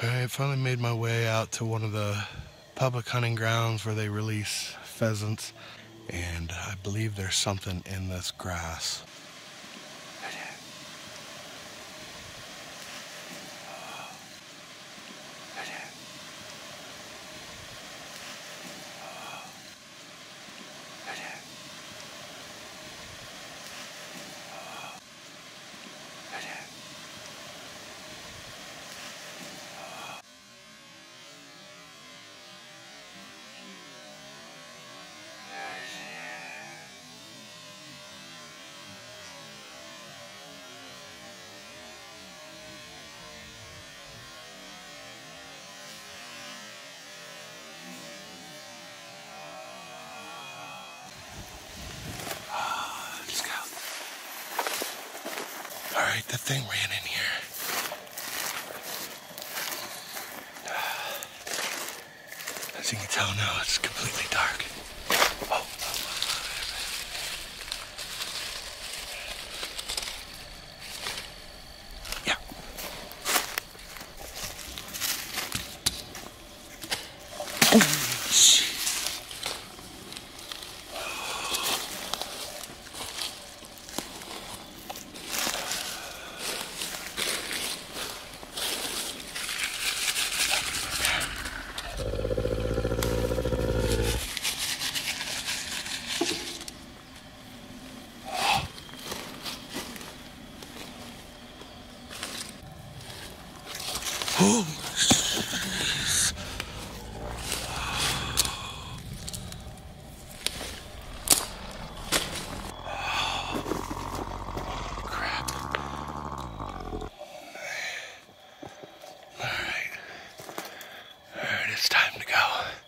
I finally made my way out to one of the public hunting grounds where they release pheasants, and I believe there's something in this grass. Alright, the thing ran in here. As you can tell now, it's completely dark. Oh. Yeah. Oh. Oh, jeez. Crap. All right, it's time to go.